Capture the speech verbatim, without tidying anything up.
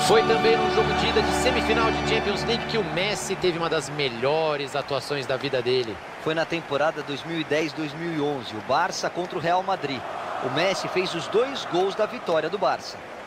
Foi também um jogo de ida de semifinal de Champions League que o Messi teve uma das melhores atuações da vida dele. Foi na temporada dois mil e dez dois mil e onze, o Barça contra o Real Madrid. O Messi fez os dois gols da vitória do Barça.